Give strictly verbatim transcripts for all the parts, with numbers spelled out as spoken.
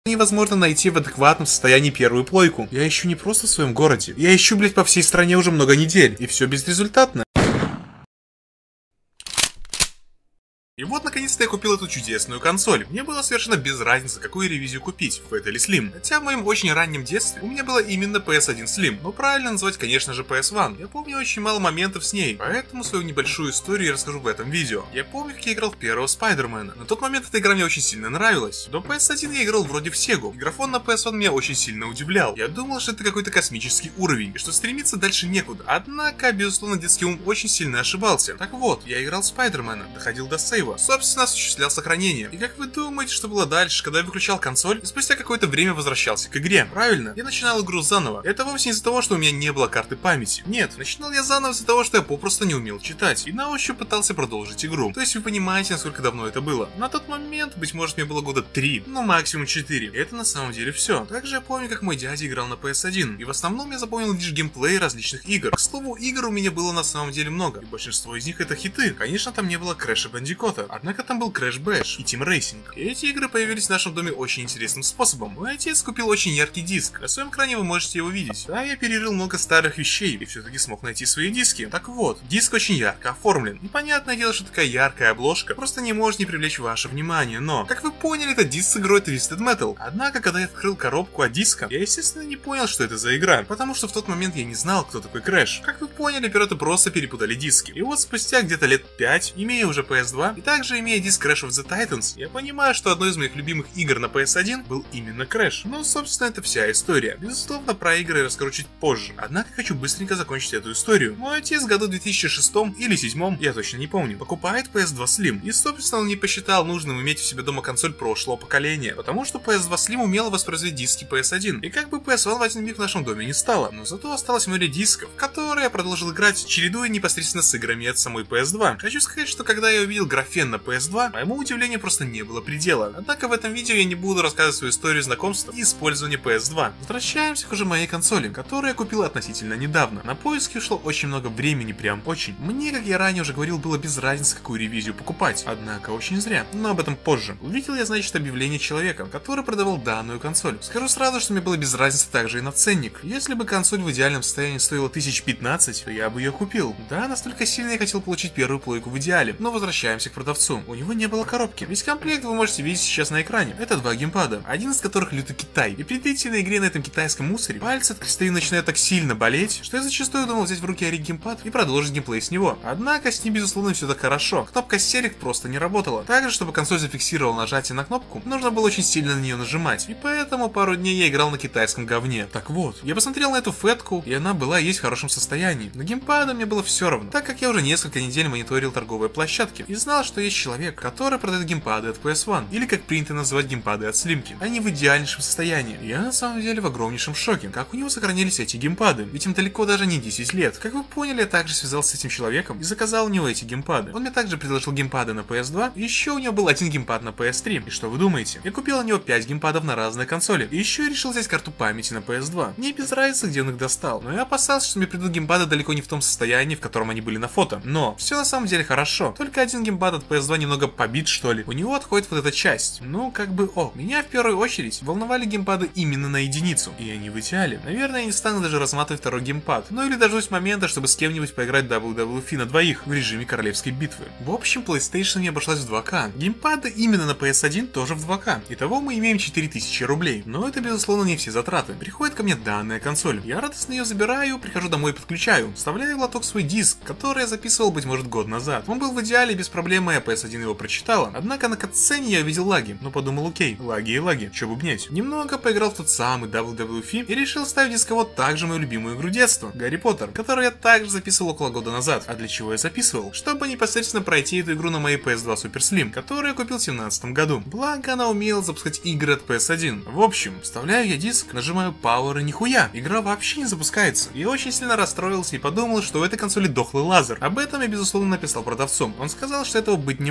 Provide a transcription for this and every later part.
невозможно найти в адекватном состоянии первую плойку. Я ищу не просто в своем городе. Я ищу, блять, по всей стране уже много недель. И все безрезультатно. И вот наконец-то я купил эту чудесную консоль. Мне было совершенно без разницы, какую ревизию купить, Fat или Slim. Хотя в моем очень раннем детстве у меня было именно пи эс один Slim, но правильно называть, конечно же, пи эс один. Я помню очень мало моментов с ней, поэтому свою небольшую историю я расскажу в этом видео. Я помню, как я играл в первого Спайдермена. На тот момент эта игра мне очень сильно нравилась. До пи эс один я играл вроде в Сегу. Графон на пи эс один меня очень сильно удивлял. Я думал, что это какой-то космический уровень, и что стремиться дальше некуда. Однако, безусловно, детский ум очень сильно ошибался. Так вот, я играл в Спайдермена, доходил до сейва. Собственно, осуществлял сохранение. И как вы думаете, что было дальше, когда я выключал консоль и спустя какое-то время возвращался к игре? Правильно, я начинал игру заново. Это вовсе не из-за того, что у меня не было карты памяти. Нет, начинал я заново из-за того, что я попросту не умел читать и на ощупь пытался продолжить игру. То есть вы понимаете, насколько давно это было. На тот момент, быть может, мне было года три, ну максимум четыре. И это на самом деле все. Также я помню, как мой дядя играл на пи эс один. И в основном я запомнил лишь геймплей различных игр. К слову, игр у меня было на самом деле много. И большинство из них это хиты. Конечно, там не было Крэша Бандикота. Однако там был Crash Bash и Team Racing. И эти игры появились в нашем доме очень интересным способом. Мой отец купил очень яркий диск. На своем экране вы можете его видеть. Да, я перерыл много старых вещей и все-таки смог найти свои диски. Так вот, диск очень ярко оформлен. И понятное дело, что такая яркая обложка просто не может не привлечь ваше внимание. Но, как вы поняли, это диск с игрой Twisted Metal. Однако, когда я открыл коробку от диска, я, естественно, не понял, что это за игра. Потому что в тот момент я не знал, кто такой Crash. Как вы поняли, пираты просто перепутали диски. И вот спустя где-то лет пять, имея уже пи эс два, и также имея диск Crash of the Titans, я понимаю, что одной из моих любимых игр на пи эс один был именно Crash. Ну, собственно, это вся история. Безусловно, про игры я расскажу чуть позже. Однако хочу быстренько закончить эту историю. Мой отец в году две тысячи шестом или две тысячи седьмом, я точно не помню, покупает пи эс два Slim. И, собственно, он не посчитал нужным иметь у себя дома консоль прошлого поколения, потому что пи эс два Slim умела воспроизводить диски пи эс один. И как бы пи эс один в один миг в нашем доме не стало. Но зато осталось море дисков, в которые я продолжил играть, чередуя непосредственно с играми от самой пи эс два. Хочу сказать, что когда я увидел графен на пи эс два, моему удивлению просто не было предела. Однако в этом видео я не буду рассказывать свою историю знакомства и использования пи эс два. Возвращаемся к уже моей консоли, которую я купил относительно недавно. На поиски ушло очень много времени, прям очень. Мне, как я ранее уже говорил, было без разницы, какую ревизию покупать. Однако очень зря, но об этом позже. Увидел я, значит, объявление человека, который продавал данную консоль. Скажу сразу, что мне было без разницы также и на ценник. Если бы консоль в идеальном состоянии стоила тысяч пятнадцать, то я бы ее купил. Да, настолько сильно я хотел получить первую плойку в идеале. Но возвращаемся к продавцу. У него не было коробки. Весь комплект вы можете видеть сейчас на экране. Это два геймпада, один из которых лютый Китай. И при длительной игре на этом китайском мусоре пальцы от крестовины начинают так сильно болеть, что я зачастую думал взять в руки Ари геймпад и продолжить геймплей с него. Однако с ним, безусловно, все так хорошо. Кнопка Select просто не работала. Также, чтобы консоль зафиксировала нажатие на кнопку, нужно было очень сильно на нее нажимать. И поэтому пару дней я играл на китайском говне. Так вот, я посмотрел на эту фетку, и она была и есть в хорошем состоянии. На геймпада мне было все равно, так как я уже несколько недель мониторил торговые площадки и знал, что есть человек, который продает геймпады от пи эс один, или как принято называть геймпады от Слимки. Они в идеальнейшем состоянии. Я на самом деле в огромнейшем шоке, как у него сохранились эти геймпады, ведь им далеко даже не десять лет. Как вы поняли, я также связался с этим человеком и заказал у него эти геймпады. Он мне также предложил геймпады на пи эс два, и еще у него был один геймпад на пи эс три. И что вы думаете? Я купил у него пять геймпадов на разные консоли, и еще решил взять карту памяти на пи эс два. Мне без разницы, где он их достал, но я опасался, что мне придут геймпады далеко не в том состоянии, в котором они были на фото. Но все на самом деле хорошо. Только один геймпад от пи эс два немного побит, что ли. У него отходит вот эта часть. Ну, как бы, о, меня в первую очередь волновали геймпады именно на единицу. И они в идеале. Наверное, я не стану даже рассматривать второй геймпад. Ну или дождусь момента, чтобы с кем-нибудь поиграть дабл ю дабл ю эф на двоих в режиме королевской битвы. В общем, PlayStation не обошлась в два ка. Геймпады именно на пи эс один тоже в два ка. Итого мы имеем четыре тысячи рублей. Но это, безусловно, не все затраты. Приходит ко мне данная консоль. Я радостно ее забираю, прихожу домой и подключаю. Вставляю в лоток свой диск, который я записывал, быть может, год назад. Он был в идеале, без проблем, моя пи эс один его прочитала. Однако на катсцене я видел лаги. Но подумал, окей, лаги и лаги, чё бубнеть. Немного поиграл в тот самый дабл ю дабл ю эф и решил ставить дисковод также мою любимую игру детства, Гарри Поттер, которую я также записывал около года назад. А для чего я записывал? Чтобы непосредственно пройти эту игру на моей пи эс два Super Slim, которую я купил в две тысячи семнадцатом году. Благо она умела запускать игры от пи эс один. В общем, вставляю я диск, нажимаю Power и нихуя, игра вообще не запускается. Я очень сильно расстроился и подумал, что у этой консоли дохлый лазер. Об этом я, безусловно, написал продавцу. Он сказал, что этого быть не может.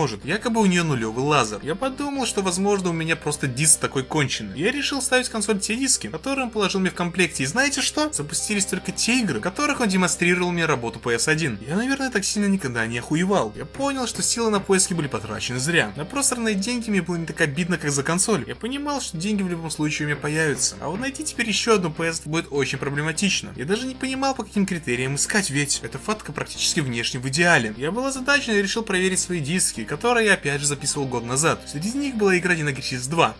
может. Якобы у нее нулевый лазер. Я подумал, что возможно у меня просто диск такой конченый. Я решил ставить в консоль те диски, которые он положил мне в комплекте. И знаете что? Запустились только те игры, в которых он демонстрировал мне работу пи эс один. Я, наверное, так сильно никогда не охуевал. Я понял, что силы на поиски были потрачены зря. На просранные деньги мне было не так обидно, как за консоль. Я понимал, что деньги в любом случае у меня появятся. А вот найти теперь еще одну пи эс будет очень проблематично. Я даже не понимал, по каким критериям искать, ведь эта фотка практически внешне в идеале. Я был озадачен и решил проверить свои диски, которые я опять же записывал год назад. Среди них была игра Dino два.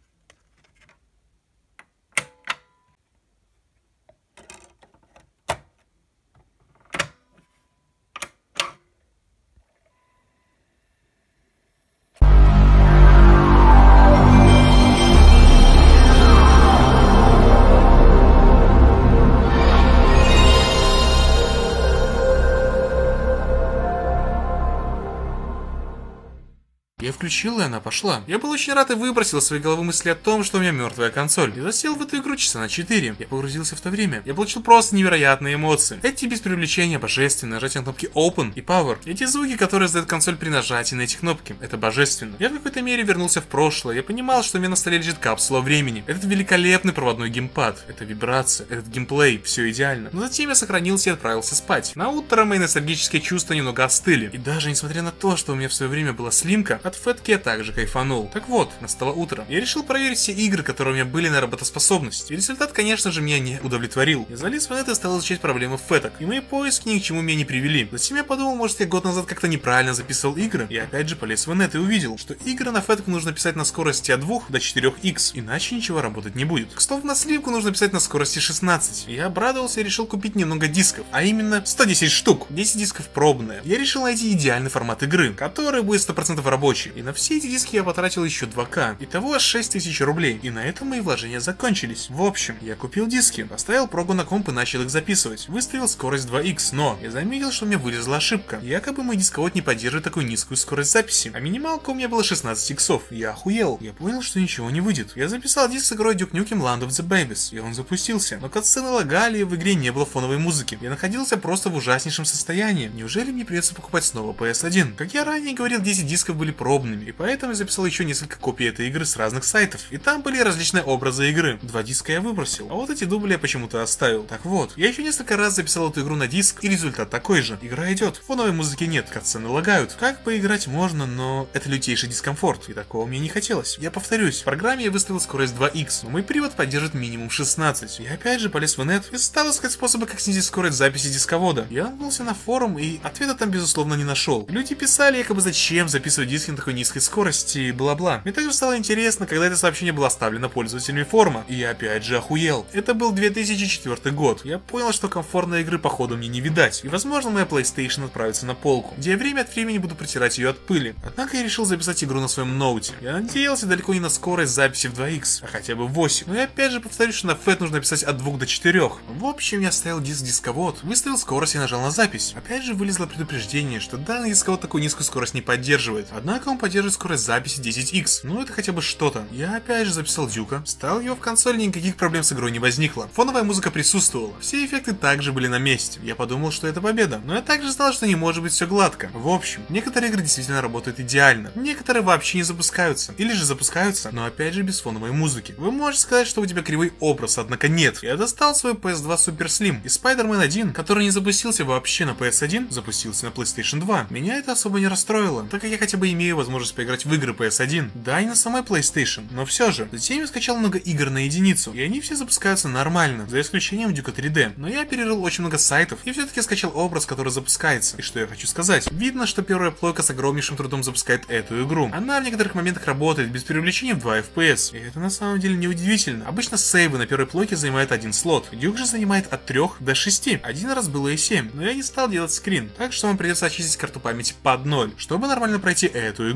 Я включил, и она пошла. Я был очень рад и выбросил из своей головы мысли о том, что у меня мертвая консоль. Я засел в эту игру часа на четыре. Я погрузился в то время. Я получил просто невероятные эмоции. Эти без привлечения божественные, нажатие на кнопки Open и Power. Эти звуки, которые издает консоль при нажатии на эти кнопки. Это божественно. Я в какой-то мере вернулся в прошлое. Я понимал, что у меня на столе лежит капсула времени. Этот великолепный проводной геймпад. Это вибрация. Этот геймплей. Все идеально. Но затем я сохранился и отправился спать. На утро мои ностальгические чувства немного остыли. И даже несмотря на то, что у меня в свое время была слимка, от фэтки я также кайфанул. Так вот, настало утро. Я решил проверить все игры, которые у меня были на работоспособность. И результат, конечно же, меня не удовлетворил. Я залез в инет и стал изучать проблемы фэток. И мои поиски ни к чему меня не привели. Затем я подумал, может я год назад как-то неправильно записывал игры. И опять же полез в инет и увидел, что игры на фэтку нужно писать на скорости от двух до четырёх икс. Иначе ничего работать не будет. К слову, на сливку нужно писать на скорости шестнадцать. Я обрадовался и решил купить немного дисков. А именно сто десять штук. десять дисков пробные. Я решил найти идеальный формат игры, который будет сто процентов рабочий. И на все эти диски я потратил еще два ка. Итого аж шесть тысяч рублей. И на этом мои вложения закончились. В общем, я купил диски, поставил прогу на комп и начал их записывать. Выставил скорость два икс, но я заметил, что у меня вылезла ошибка. Якобы мой дисковод не поддерживает такую низкую скорость записи. А минималка у меня была шестнадцать иксов. Я охуел. Я понял, что ничего не выйдет. Я записал диск с игрой Duke Nukem Land of the Babies, и он запустился. Но катсцены лагали, и в игре не было фоновой музыки. Я находился просто в ужаснейшем состоянии. Неужели мне придется покупать снова пи эс один? Как я ранее говорил, десять дисков были пробными. И поэтому я записал еще несколько копий этой игры с разных сайтов. И там были различные образы игры. Два диска я выбросил, а вот эти дубли я почему-то оставил. Так вот, я еще несколько раз записал эту игру на диск, и результат такой же. Игра идет, фоновой музыки нет, катсцены лагают. Как поиграть можно, но это лютейший дискомфорт, и такого мне не хотелось. Я повторюсь, в программе я выставил скорость два икс, но мой привод поддерживает минимум шестнадцать. Я опять же полез в инет и стал искать способы, как снизить скорость записи дисковода. Я наткнулся на форум, и ответа там безусловно не нашел. Люди писали, якобы зачем записывать диски на такой низкой скорости, и бла-бла. Мне также стало интересно, когда это сообщение было оставлено пользователями форума. И я опять же охуел. Это был две тысячи четвёртый год. Я понял, что комфортной игры походу мне не видать. И возможно моя PlayStation отправится на полку, где я время от времени буду протирать ее от пыли. Однако я решил записать игру на своем ноуте. Я надеялся далеко не на скорость записи в два икс, а хотя бы в восемь. Но я опять же повторюсь, что на фэт нужно писать от двух до четырёх. В общем, я ставил диск-дисковод, выставил скорость и нажал на запись. Опять же вылезло предупреждение, что данный дисковод такую низкую скорость не поддерживает. Однако он поддерживает скорость записи десять икс. Ну это хотя бы что-то. Я опять же записал Дюка, вставил его в консоль, и никаких проблем с игрой не возникло. Фоновая музыка присутствовала. Все эффекты также были на месте. Я подумал, что это победа. Но я также знал, что не может быть все гладко. В общем, некоторые игры действительно работают идеально. Некоторые вообще не запускаются. Или же запускаются, но опять же без фоновой музыки. Вы можете сказать, что у тебя кривой образ, однако нет. Я достал свой пи эс два Super Slim. И Spider-Man один, который не запустился вообще на пи эс один, запустился на PlayStation два. Меня это особо не расстроило, так как я хотя бы имею возможность поиграть в игры пи эс один. Да, и на самой PlayStation, но все же. Затем я скачал много игр на единицу, и они все запускаются нормально, за исключением Duke три дэ. Но я перерыл очень много сайтов, и все-таки скачал образ, который запускается. И что я хочу сказать? Видно, что первая плойка с огромнейшим трудом запускает эту игру. Она в некоторых моментах работает без привлечения в два эф пи эс. И это на самом деле не удивительно. Обычно сейвы на первой плойке занимают один слот. Duke же занимает от трёх до шести. Один раз было и семь, но я не стал делать скрин, так что вам придется очистить карту памяти под ноль, чтобы нормально пройти эту игру.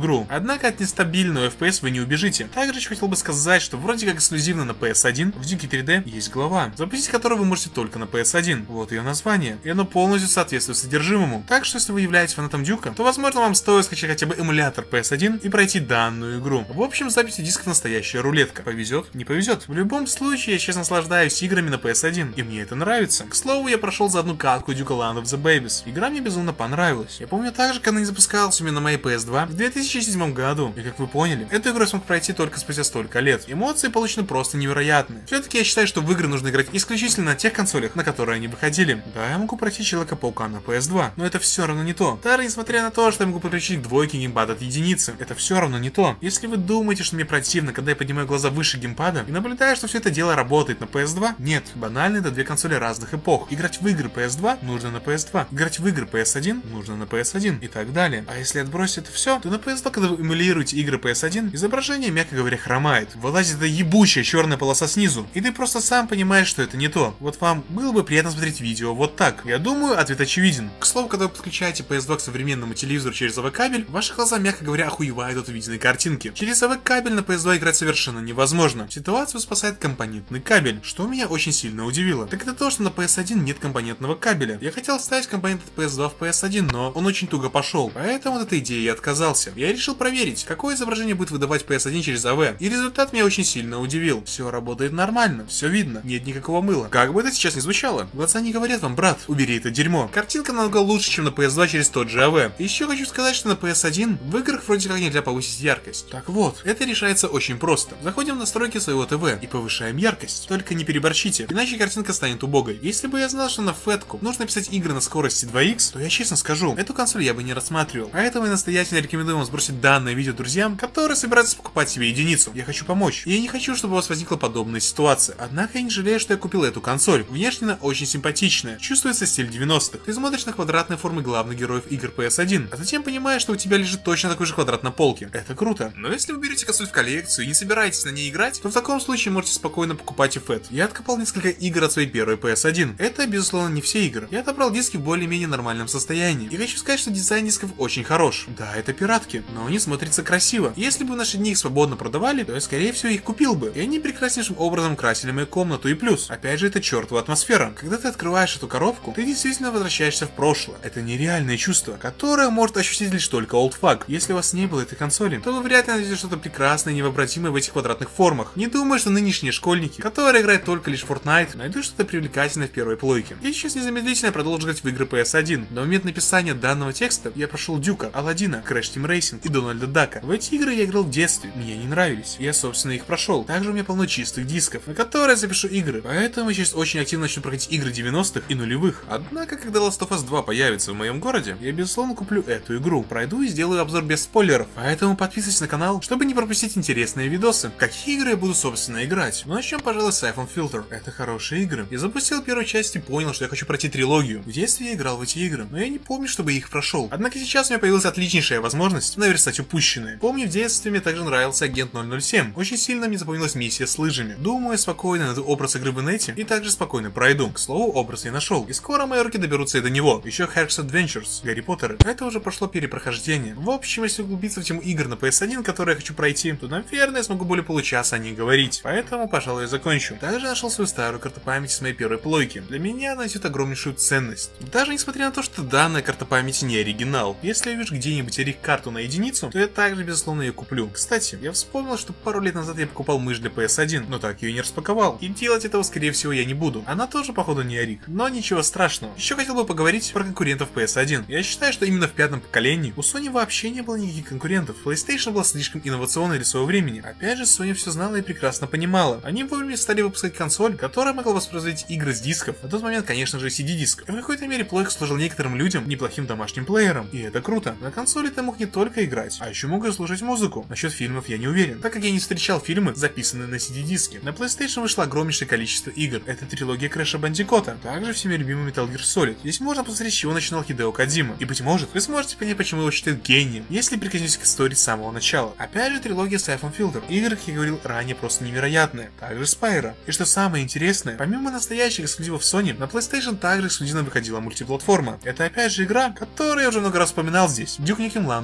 игру. Однако от нестабильного эф пи эс вы не убежите. Также еще хотел бы сказать, что вроде как эксклюзивно на пи эс один в Duke три дэ есть глава, запустить которую вы можете только на пи эс один. Вот ее название. И оно полностью соответствует содержимому. Так что если вы являетесь фанатом Дюка, то возможно вам стоит скачать хотя бы эмулятор пи эс один и пройти данную игру. В общем, запись дисков настоящая рулетка. Повезет, не повезет. В любом случае, я сейчас наслаждаюсь играми на пи эс один, и мне это нравится. К слову, я прошел за одну катку Duke Land of the Babies. Игра мне безумно понравилась. Я помню также, когда не запускался именно на моей пи эс два в две тысячи седьмом году. И как вы поняли, эту игру я смог пройти только спустя столько лет. Эмоции получены просто невероятные. Все-таки я считаю, что в игры нужно играть исключительно на тех консолях, на которые они выходили. Да, я могу пройти Человека-паука на пи эс два, но это все равно не то. Даже несмотря на то, что я могу подключить к двойке геймпад от единицы, это все равно не то. Если вы думаете, что мне противно, когда я поднимаю глаза выше геймпада и наблюдаю, что все это дело работает на пи эс два, нет, банально это две консоли разных эпох. Играть в игры пи эс два нужно на пи эс два, играть в игры пи эс один нужно на пи эс один и так далее. А если отбросить это все, то на пи эс два, когда вы эмулируете игры пи эс один, изображение, мягко говоря, хромает. Вылазит эта ебучая черная полоса снизу, и ты просто сам понимаешь, что это не то. Вот вам было бы приятно смотреть видео вот так. Я думаю, ответ очевиден. К слову, когда вы подключаете пи эс два к современному телевизору через эй ви кабель, ваши глаза, мягко говоря, охуевают от увиденной картинки. Через эй ви кабель на пи эс два играть совершенно невозможно. Ситуацию спасает компонентный кабель, что меня очень сильно удивило. Так это то, что на пи эс один нет компонентного кабеля. Я хотел вставить компонент от пи эс два в пи эс один, но он очень туго пошел, поэтому от этой идеи я отказался. Я решил проверить, какое изображение будет выдавать пи эс один через эй ви, и результат меня очень сильно удивил. Все работает нормально, все видно, нет никакого мыла. Как бы это сейчас ни звучало, глаза не говорят вам: брат, убери это дерьмо. Картинка намного лучше, чем на пи эс два через тот же эй ви. Еще хочу сказать, что на пи эс один в играх вроде как нельзя повысить яркость. Так вот, это решается очень просто. Заходим в настройки своего ТВ и повышаем яркость. Только не переборщите, иначе картинка станет убогой. Если бы я знал, что на фэтку нужно писать игры на скорости два икс, то я честно скажу, эту консоль я бы не рассматривал. Поэтому я настоятельно рекомендую вам сбросить данное видео друзьям, которые собираются покупать себе единицу. Я хочу помочь. И я не хочу, чтобы у вас возникла подобная ситуация. Однако я не жалею, что я купил эту консоль. Внешне она очень симпатичная. Чувствуется стиль девяностых. Ты смотришь на квадратные формы главных героев игр пи эс один, а затем понимаешь, что у тебя лежит точно такой же квадрат на полке. Это круто. Но если вы берете консоль в коллекцию и не собираетесь на ней играть, то в таком случае можете спокойно покупать и фэт. Я откопал несколько игр от своей первой пи эс один. Это, безусловно, не все игры. Я отобрал диски в более-менее нормальном состоянии. И хочу сказать, что дизайн дисков очень хорош. Да, это пиратки, но они смотрятся красиво. Если бы в наши дни их свободно продавали, то я, скорее всего, их купил бы. И они прекраснейшим образом красили мою комнату. И плюс, опять же, это чертова атмосфера. Когда ты открываешь эту коробку, ты действительно возвращаешься в прошлое. Это нереальное чувство, которое может ощутить лишь только олдфаг. Если у вас не было этой консоли, то вы вряд ли найдете что-то прекрасное и невообразимое в этих квадратных формах. Не думаю, что нынешние школьники, которые играют только лишь в Fortnite, найдут что-то привлекательное в первой плойке. Я сейчас незамедлительно продолжу играть в игры пи эс один. На момент написания данного текста я прошел Дюка, Аладдина, Crash Team Racing и Дональда Дака. В эти игры я играл в детстве, мне не нравились. Я, собственно, их прошел. Также у меня полно чистых дисков, на которые я запишу игры. Поэтому я сейчас очень активно начну проходить игры девяностых и нулевых. Однако, когда Last of Us два появится в моем городе, я, безусловно, куплю эту игру. Пройду и сделаю обзор без спойлеров. Поэтому подписывайтесь на канал, чтобы не пропустить интересные видосы. В какие игры я буду, собственно, играть? Ну, начнем, пожалуй, с Siphon Filter. Это хорошие игры. Я запустил первую часть и понял, что я хочу пройти трилогию. В детстве я играл в эти игры, но я не помню, чтобы их прошел. Однако сейчас у меня появилась отличнейшая возможность наверстать упущенное. Помню, в детстве мне также нравился Агент ноль ноль семь. Очень сильно мне запомнилась миссия с лыжами. Думаю, спокойно найду образ игры в инете и также спокойно пройду. К слову, образ я нашел, и скоро мои руки доберутся и до него. Еще Hogwarts Adventures, Гарри Поттеры. Это уже прошло перепрохождение. В общем, если углубиться в тему игр на пи эс один, которые я хочу пройти, то, наверное, я смогу более получаса о них говорить. Поэтому, пожалуй, я закончу. Также нашел свою старую карту памяти с моей первой плойки. Для меня она несет огромнейшую ценность. Даже несмотря на то, что данная карта памяти не оригинал. Если я вижу где-нибудь ориг-карту на единицу, то я также, безусловно, ее куплю. Кстати, я вспомнил, что пару лет назад я покупал мышь для пи эс один, но так ее и не распаковал. И делать этого, скорее всего, я не буду. Она тоже, походу, не ориг. Но ничего страшного. Еще хотел бы поговорить про конкурентов пи эс один. Я считаю, что именно в пятом поколении у Sony вообще не было никаких конкурентов. PlayStation была слишком инновационной для своего времени. Опять же, Sony все знала и прекрасно понимала. Они вовремя стали выпускать консоль, которая могла воспроизводить игры с дисков. На тот момент, конечно же, си ди-диск. И в какой-то мере плойка служил некоторым людям неплохим домашним плеером. И это круто. На консоли ты мог не только играть, а еще мог и слушать музыку. Насчет фильмов я не уверен, так как я не встречал фильмы, записанные на си ди-диске. На PlayStation вышло огромнейшее количество игр. Это трилогия Крэша Бандикота. Также всеми любимый Metal Gear Solid. Здесь можно посмотреть, с чего начинал Хидео Кодзима. И, быть может, вы сможете понять, почему его считают гением, если прикоснетесь к истории с самого начала. Опять же, трилогия Siphon Filter. Игры, как я говорил ранее, просто невероятные. Также Spyro. И что самое интересное, помимо настоящих эксклюзивов Sony, на PlayStation также эксклюзивно выходила мультиплатформа. Это опять же игра, которую я уже много раз вспоминал здесь. Duke Nukem Land of the Babies.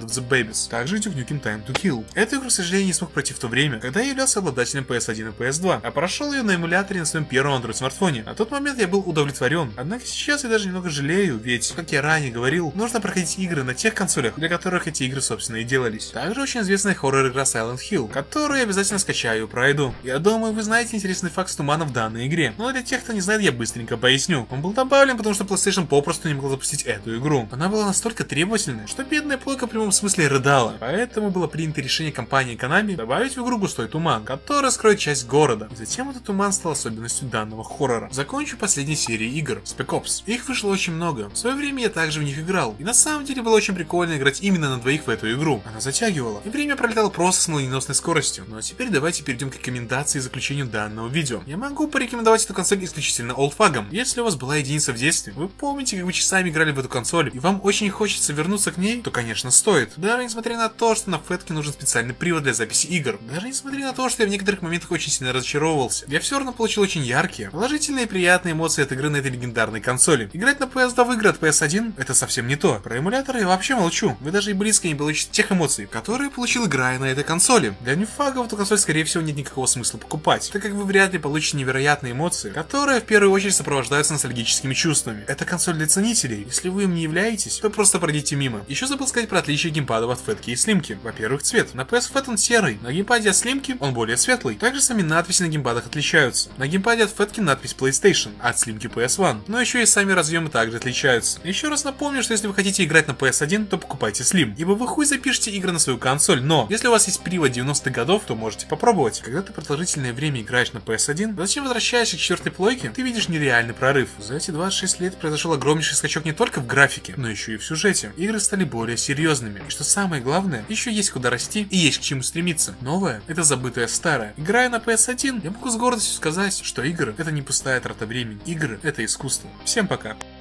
Abyss, также Duke Nukem Time to Kill. Эту игру, к сожалению, не смог пройти в то время, когда я являлся обладателем пи эс один и пи эс два, а прошел ее на эмуляторе на своем первом Android смартфоне. На тот момент я был удовлетворен, однако сейчас я даже немного жалею, ведь, как я ранее говорил, нужно проходить игры на тех консолях, для которых эти игры, собственно, и делались. Также очень известная хоррор-игра Silent Hill, которую я обязательно скачаю и пройду. Я думаю, вы знаете интересный факт с тумана в данной игре, но для тех, кто не знает, я быстренько поясню. Он был добавлен, потому что PlayStation попросту не могла запустить эту игру. Она была настолько требовательной, что бедная плойка в прямом смысле рыдала. Поэтому было принято решение компании Konami добавить в игру густой туман, который скроет часть города. И затем этот туман стал особенностью данного хоррора. Закончу последней серией игр Spec Ops. Их вышло очень много. В свое время я также в них играл. И на самом деле было очень прикольно играть именно на двоих в эту игру. Она затягивала. И время пролетало просто с молниеносной скоростью. Ну а теперь давайте перейдем к рекомендации и заключению данного видео. Я могу порекомендовать эту консоль исключительно олдфагом. Если у вас была единица в детстве, вы помните, как вы часами играли в эту консоль, и вам очень хочется вернуться к ней, то конечно стоит. Даже несмотря на то, что на фэтке нужен специальный привод для записи игр. Даже несмотря на то, что я в некоторых моментах очень сильно разочаровывался. Я все равно получил очень яркие, положительные и приятные эмоции от игры на этой легендарной консоли. Играть на пи эс два в игры от пи эс один это совсем не то. Про эмуляторы я вообще молчу. Вы даже и близко не получите тех эмоций, которые получил, играя на этой консоли. Для ньюфагов эту консоль, скорее всего, нет никакого смысла покупать, так как вы вряд ли получите невероятные эмоции, которые в первую очередь сопровождаются ностальгическими чувствами. Это консоль для ценителей. Если вы им не являетесь, то просто пройдите мимо. Еще забыл сказать про отличие геймпадов от фэтки и слимки. Во-первых, цвет. На пи эс Fat он серый, на геймпаде от слимки он более светлый. Также сами надписи на геймпадах отличаются. На геймпаде от фэтки надпись PlayStation, а от слимки пи эс один. Но еще и сами разъемы также отличаются. Еще раз напомню, что если вы хотите играть на пи эс один, то покупайте Slim, ибо вы хуй запишите игры на свою консоль, но если у вас есть привод девяностых годов, то можете попробовать. Когда ты продолжительное время играешь на пи эс один, затем возвращаешься к четвертой плойке, ты видишь нереальный прорыв. За эти двадцать шесть лет произошел огромнейший скачок не только в графике, но еще и в сюжете. Игры стали более серьезными. И что самое главное, еще есть куда расти и есть к чему стремиться. Новое — это забытое старое. Играя на пи эс один, я могу с гордостью сказать, что игры — это не пустая трата времени. Игры — это искусство. Всем пока.